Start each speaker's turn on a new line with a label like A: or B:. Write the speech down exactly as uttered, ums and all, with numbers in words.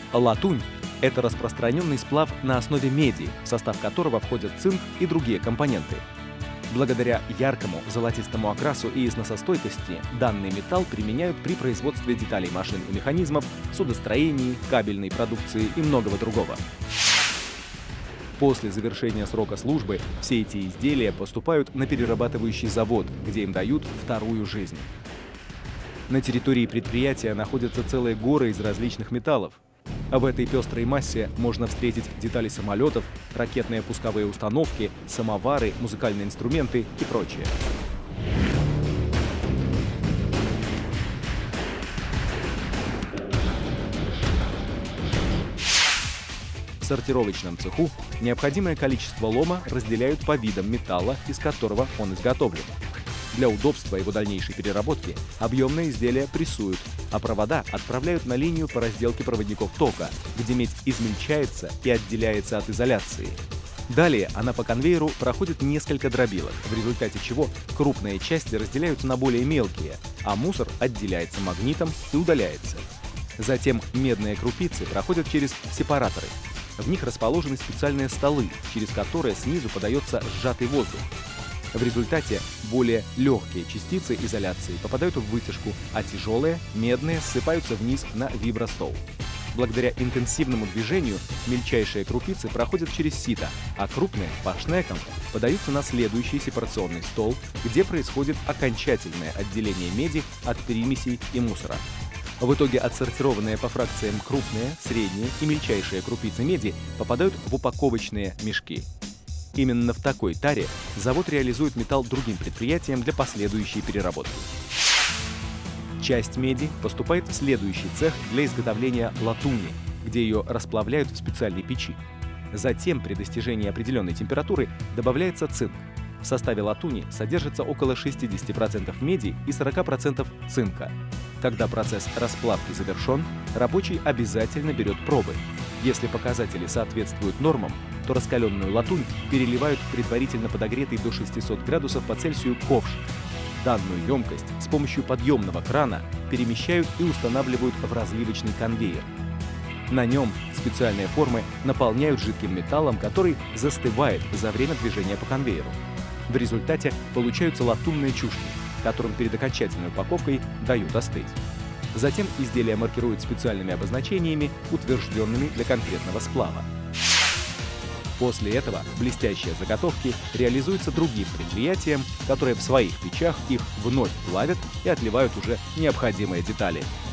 A: Латунь – это распространенный сплав на основе меди, в состав которого входят цинк и другие компоненты. Благодаря яркому золотистому окрасу и износостойкости данный металл применяют при производстве деталей машин и механизмов, судостроении, кабельной продукции и многого другого. После завершения срока службы все эти изделия поступают на перерабатывающий завод, где им дают вторую жизнь. На территории предприятия находятся целые горы из различных металлов. А в этой пестрой массе можно встретить детали самолетов, ракетные пусковые установки, самовары, музыкальные инструменты и прочее. В сортировочном цеху необходимое количество лома разделяют по видам металла, из которого он изготовлен. Для удобства его дальнейшей переработки объемные изделия прессуют, а провода отправляют на линию по разделке проводников тока, где медь измельчается и отделяется от изоляции. Далее она по конвейеру проходит несколько дробилок, в результате чего крупные части разделяются на более мелкие, а мусор отделяется магнитом и удаляется. Затем медные крупицы проходят через сепараторы. В них расположены специальные столы, через которые снизу подается сжатый воздух. В результате более легкие частицы изоляции попадают в вытяжку, а тяжелые, медные, ссыпаются вниз на вибростол. Благодаря интенсивному движению мельчайшие крупицы проходят через сито, а крупные по шнекам подаются на следующий сепарационный стол, где происходит окончательное отделение меди от примесей и мусора. В итоге отсортированные по фракциям крупные, средние и мельчайшие крупицы меди попадают в упаковочные мешки. Именно в такой таре завод реализует металл другим предприятиям для последующей переработки. Часть меди поступает в следующий цех для изготовления латуни, где ее расплавляют в специальной печи. Затем при достижении определенной температуры добавляется цинк. В составе латуни содержится около шестидесяти процентов меди и сорока процентов цинка. Когда процесс расплавки завершен, рабочий обязательно берет пробы. Если показатели соответствуют нормам, то раскаленную латунь переливают в предварительно подогретый до шестисот градусов по Цельсию ковш. Данную емкость с помощью подъемного крана перемещают и устанавливают в разливочный конвейер. На нем специальные формы наполняют жидким металлом, который застывает за время движения по конвейеру. В результате получаются латунные чушки, которым перед окончательной упаковкой дают остыть. Затем изделия маркируют специальными обозначениями, утвержденными для конкретного сплава. После этого блестящие заготовки реализуются другим предприятиям, которые в своих печах их вновь плавят и отливают уже необходимые детали.